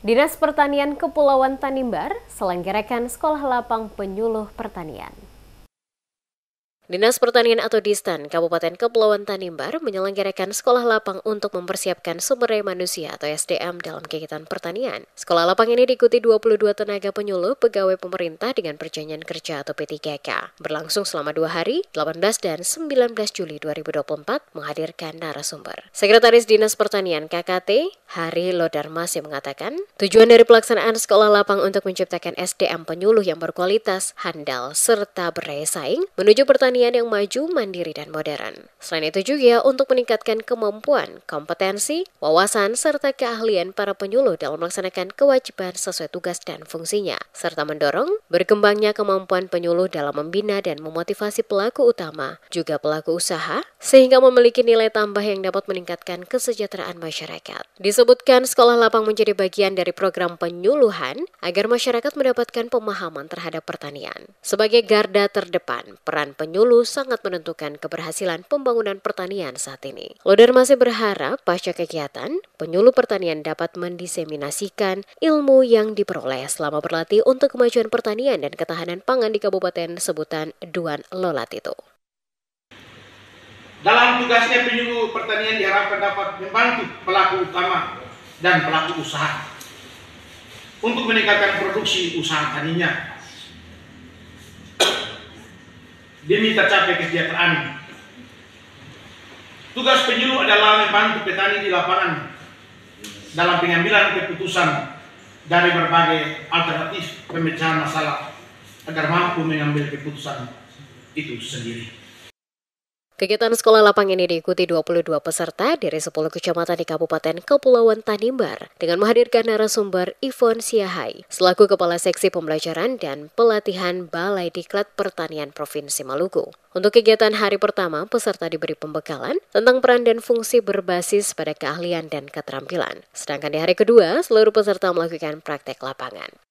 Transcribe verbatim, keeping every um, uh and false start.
Dinas Pertanian Kepulauan Tanimbar selenggarakan sekolah lapang penyuluh pertanian. Dinas Pertanian atau Distan Kabupaten Kepulauan Tanimbar menyelenggarakan sekolah lapang untuk mempersiapkan sumber daya manusia atau S D M dalam kegiatan pertanian. Sekolah lapang ini diikuti dua puluh dua tenaga penyuluh pegawai pemerintah dengan perjanjian kerja atau P tiga K. Berlangsung selama dua hari, delapan belas dan sembilan belas Juli dua ribu dua puluh empat, menghadirkan narasumber. Sekretaris Dinas Pertanian K K T, Hari Lodarmasi mengatakan, tujuan dari pelaksanaan sekolah lapang untuk menciptakan S D M penyuluh yang berkualitas, handal, serta berdaya saing menuju pertanian yang maju, mandiri, dan modern. Selain itu juga untuk meningkatkan kemampuan, kompetensi, wawasan, serta keahlian para penyuluh dalam melaksanakan kewajiban sesuai tugas dan fungsinya, serta mendorong berkembangnya kemampuan penyuluh dalam membina dan memotivasi pelaku utama, juga pelaku usaha, sehingga memiliki nilai tambah yang dapat meningkatkan kesejahteraan masyarakat. Disebutkan sekolah lapang menjadi bagian dari program penyuluhan agar masyarakat mendapatkan pemahaman terhadap pertanian. Sebagai garda terdepan, peran penyuluh sangat menentukan keberhasilan pembangunan pertanian saat ini. Lodar masih berharap pasca kegiatan, penyuluh pertanian dapat mendiseminasikan ilmu yang diperoleh selama berlatih untuk kemajuan pertanian dan ketahanan pangan di kabupaten sebutan Duan Lolat itu. Dalam tugasnya penyuluh pertanian diharapkan dapat membantu pelaku utama dan pelaku usaha untuk meningkatkan produksi usaha taninya demi tercapai kesejahteraan. Tugas penyuluh adalah membantu petani di lapangan dalam pengambilan keputusan dari berbagai alternatif pemecahan masalah agar mampu mengambil keputusan itu sendiri. Kegiatan sekolah lapang ini diikuti dua puluh dua peserta dari sepuluh kecamatan di Kabupaten Kepulauan Tanimbar dengan menghadirkan narasumber Ivon Siahai selaku Kepala Seksi Pembelajaran dan Pelatihan Balai Diklat Pertanian Provinsi Maluku. Untuk kegiatan hari pertama, peserta diberi pembekalan tentang peran dan fungsi berbasis pada keahlian dan keterampilan. Sedangkan di hari kedua, seluruh peserta melakukan praktek lapangan.